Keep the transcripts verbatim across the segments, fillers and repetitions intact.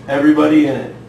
everybody in it.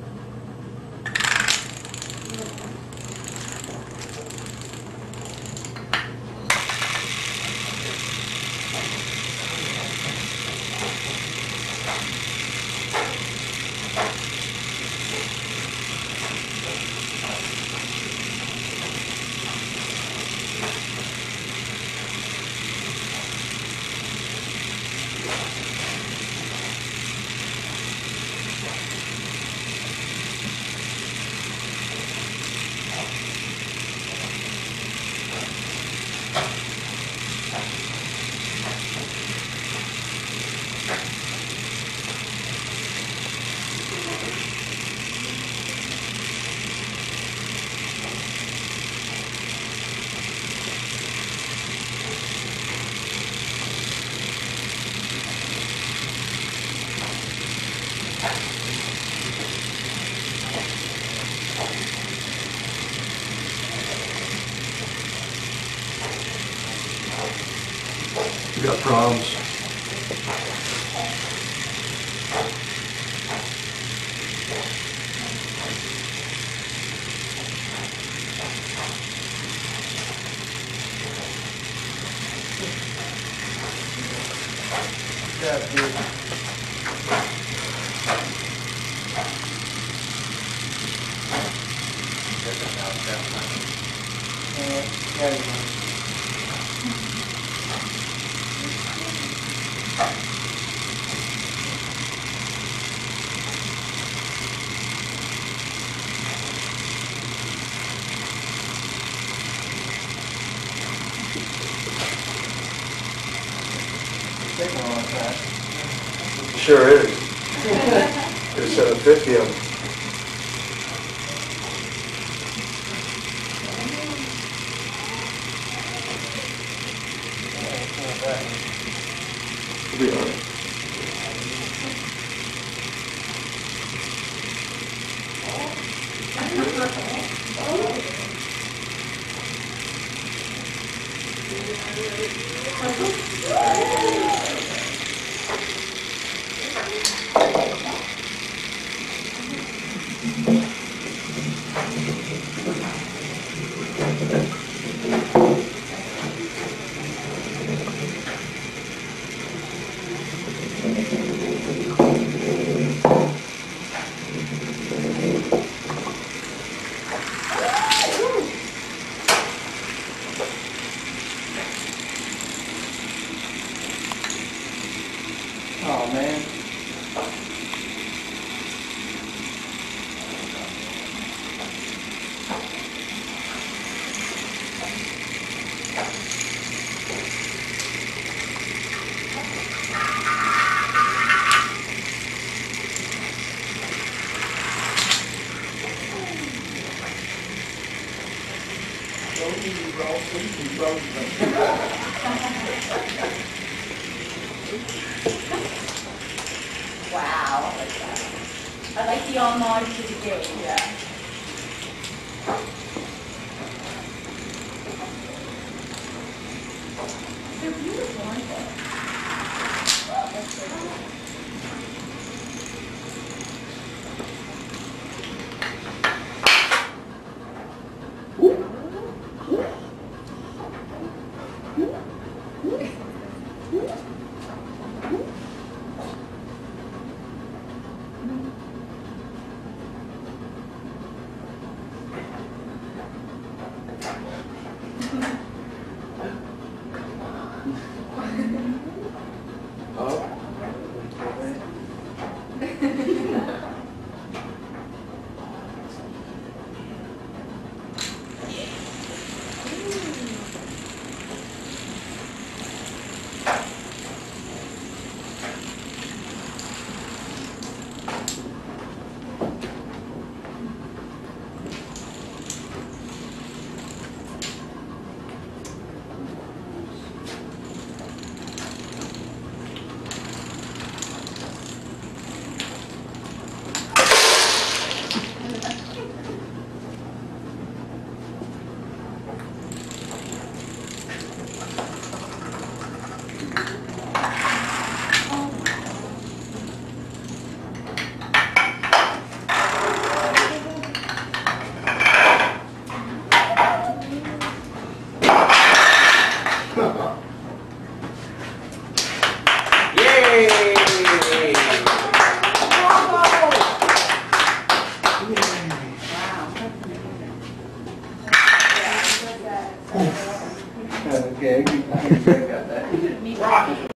We got problems. Yeah, dude. Uh, yeah, yeah. Taking a long time. Sure is. There's seven fifty of them. We'll be all right. Oh, man. Wow, I like that. I like the homage to the game, yeah. They're beautiful, aren't they? Wow, that's so cool. Okay, I can, I can break out that. Rocky.